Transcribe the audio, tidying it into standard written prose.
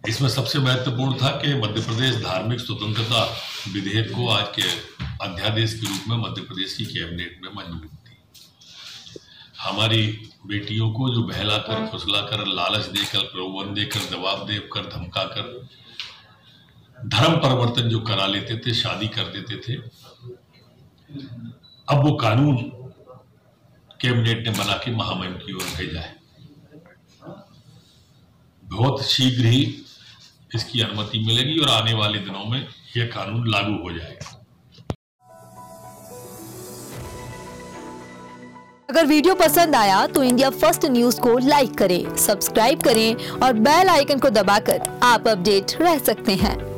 इसमें सबसे महत्वपूर्ण था कि मध्य प्रदेश धार्मिक स्वतंत्रता विधेयक को आज के अध्यादेश के रूप में मध्य प्रदेश की कैबिनेट में मंजूर थी। हमारी बेटियों को जो बहलाकर, फुसलाकर, लालच देकर, प्रलोभन देकर, दबाव देकर, धमकाकर धर्म परिवर्तन जो करा लेते थे, शादी कर देते थे, अब वो कानून कैबिनेट ने बना के महामहिम की ओर भेजा है। बहुत शीघ्र ही इसकी अनुमति मिलेगी और आने वाले दिनों में यह कानून लागू हो जाएगा। अगर वीडियो पसंद आया तो इंडिया फर्स्ट न्यूज को लाइक करें, सब्सक्राइब करें और बेल आइकन को दबाकर आप अपडेट रह सकते हैं।